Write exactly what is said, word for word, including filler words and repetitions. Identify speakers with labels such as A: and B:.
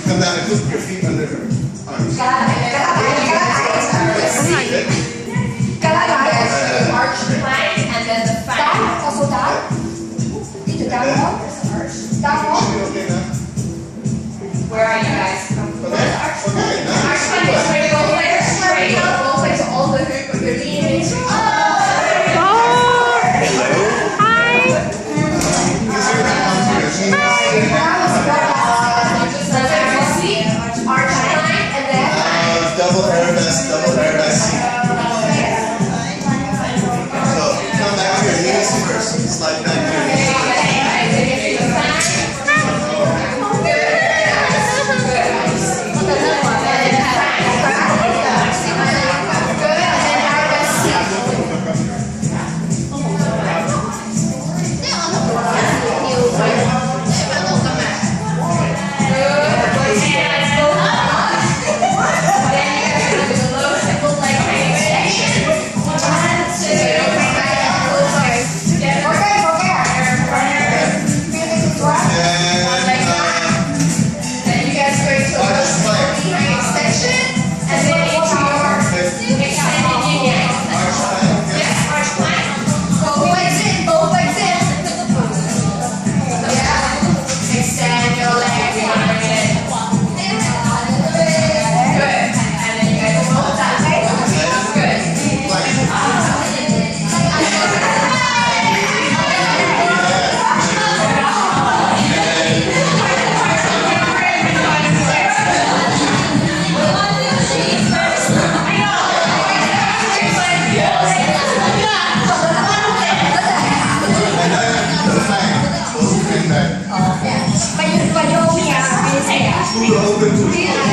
A: Come down and put your feet under her arms.
B: Arch plank and then the fan.
C: Also down. Need to downward. Downward.
B: Where are you guys?
A: Okay.
B: Arch plank is straight. Go like straight. Go like to all the hoop, but you're leaning.
A: Double arabesque, double arabesque. So come back to your knees first. Slide back to your knees.
C: But you, but you, yeah,
A: Open to